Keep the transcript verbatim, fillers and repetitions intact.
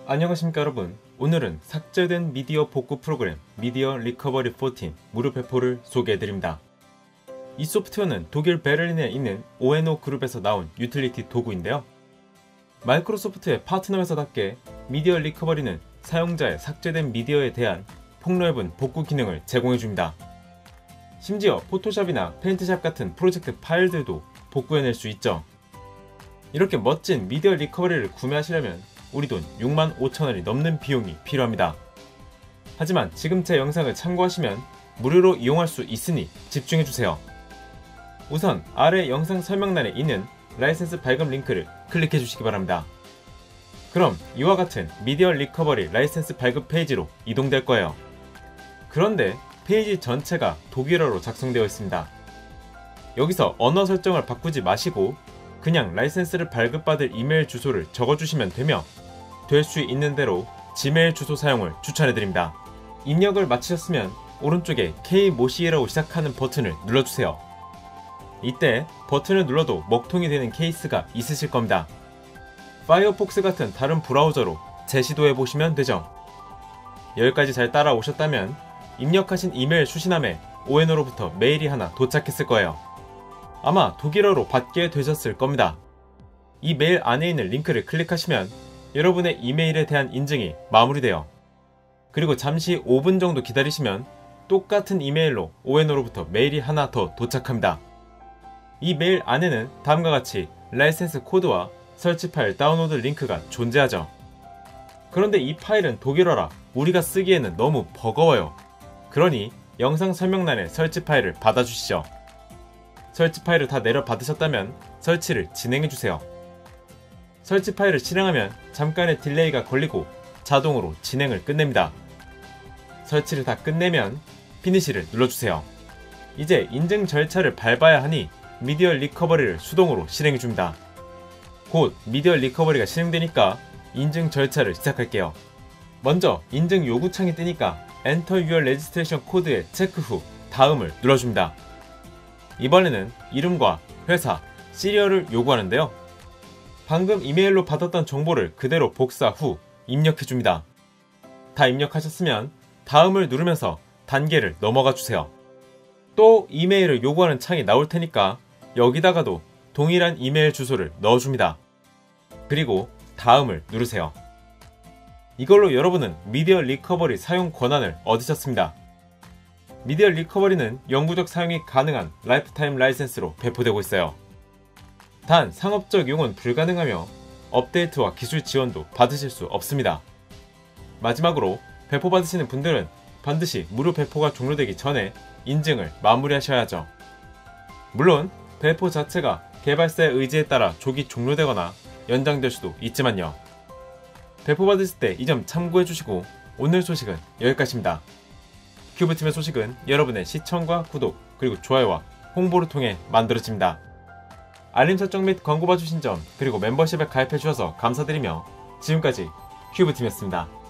안녕하십니까 여러분. 오늘은 삭제된 미디어 복구 프로그램 미디어 리커버리 사십 무료 배포를 소개해드립니다. 이 소프트웨어는 독일 베를린에 있는 오엔오 그룹에서 나온 유틸리티 도구인데요. 마이크로소프트의 파트너 회사답게 미디어 리커버리는 사용자의 삭제된 미디어에 대한 폭넓은 복구 기능을 제공해줍니다. 심지어 포토샵이나 페인트샵 같은 프로젝트 파일들도 복구해낼 수 있죠. 이렇게 멋진 미디어 리커버리를 구매하시려면 우리 돈 육만 오천 원이 넘는 비용이 필요합니다. 하지만 지금 제 영상을 참고하시면 무료로 이용할 수 있으니 집중해주세요. 우선 아래 영상 설명란에 있는 라이센스 발급 링크를 클릭해주시기 바랍니다. 그럼 이와 같은 미디어 리커버리 라이센스 발급 페이지로 이동될 거예요. 그런데 페이지 전체가 독일어로 작성되어 있습니다. 여기서 언어 설정을 바꾸지 마시고 그냥 라이센스를 발급받을 이메일 주소를 적어주시면 되며 될 수 있는 대로 지메일 주소 사용을 추천해드립니다. 입력을 마치셨으면 오른쪽에 K모시이라고 시작하는 버튼을 눌러주세요. 이때 버튼을 눌러도 먹통이 되는 케이스가 있으실 겁니다. 파이어폭스 같은 다른 브라우저로 재시도해보시면 되죠. 여기까지 잘 따라오셨다면 입력하신 이메일 수신함에 오엔오로부터 메일이 하나 도착했을 거예요. 아마 독일어로 받게 되셨을 겁니다. 이 메일 안에 있는 링크를 클릭하시면 여러분의 이메일에 대한 인증이 마무리돼요. 그리고 잠시 오 분 정도 기다리시면 똑같은 이메일로 오엔오로부터 메일이 하나 더 도착합니다. 이 메일 안에는 다음과 같이 라이센스 코드와 설치 파일 다운로드 링크가 존재하죠. 그런데 이 파일은 독일어라 우리가 쓰기에는 너무 버거워요. 그러니 영상 설명란에 설치 파일을 받아주시죠. 설치 파일을 다 내려 받으셨다면 설치를 진행해주세요. 설치 파일을 실행하면 잠깐의 딜레이가 걸리고 자동으로 진행을 끝냅니다. 설치를 다 끝내면 피니시를 눌러주세요. 이제 인증 절차를 밟아야 하니 미디어 리커버리를 수동으로 실행해줍니다. 곧 미디어 리커버리가 실행되니까 인증 절차를 시작할게요. 먼저 인증 요구창이 뜨니까 Enter your registration code에 체크 후 다음을 눌러줍니다. 이번에는 이름과 회사, 시리얼을 요구하는데요. 방금 이메일로 받았던 정보를 그대로 복사 후 입력해줍니다. 다 입력하셨으면 다음을 누르면서 단계를 넘어가 주세요. 또 이메일을 요구하는 창이 나올 테니까 여기다가도 동일한 이메일 주소를 넣어줍니다. 그리고 다음을 누르세요. 이걸로 여러분은 미디어 리커버리 사용 권한을 얻으셨습니다. 미디어 리커버리는 영구적 사용이 가능한 라이프타임 라이센스로 배포되고 있어요. 단 상업적 이용은 불가능하며 업데이트와 기술 지원도 받으실 수 없습니다. 마지막으로 배포받으시는 분들은 반드시 무료 배포가 종료되기 전에 인증을 마무리하셔야죠. 물론 배포 자체가 개발사의 의지에 따라 조기 종료되거나 연장될 수도 있지만요. 배포받으실 때 이 점 참고해주시고 오늘 소식은 여기까지입니다. 큐브팀의 소식은 여러분의 시청과 구독 그리고 좋아요와 홍보를 통해 만들어집니다. 알림 설정 및 광고 봐주신 점 그리고 멤버십에 가입해주셔서 감사드리며 지금까지 큐브팀이었습니다.